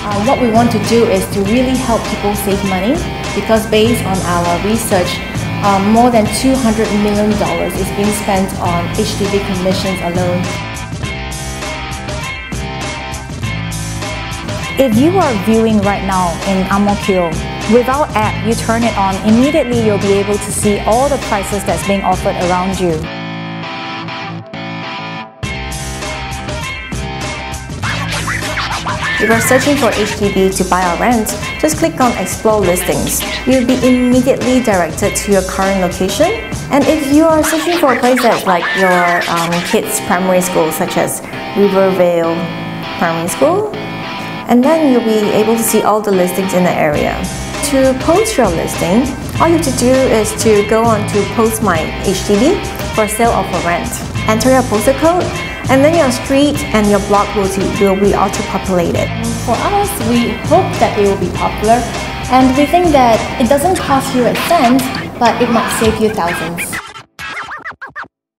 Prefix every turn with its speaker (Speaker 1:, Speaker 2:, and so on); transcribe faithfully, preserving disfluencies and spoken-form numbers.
Speaker 1: Uh, what we want to do is to really help people save money, because based on our research, um, more than two hundred million dollars is being spent on H D B commissions alone.
Speaker 2: If you are viewing right now in Ohmyhome, without app, you turn it on, immediately you'll be able to see all the prices that's being offered around you.
Speaker 1: If you're searching for H D B to buy or rent, just click on Explore Listings. You'll be immediately directed to your current location. And if you are searching for a place that's like your um, kids' primary school, such as Rivervale Primary School, and then you'll be able to see all the listings in the area. To post your listing, all you have to do is to go on to Post My H D B for sale or for rent. Enter your postal code, and then your street and your block will, will be auto-populated. For us, we hope that it will be popular, and we think that it doesn't cost you a cent, but it might save you thousands.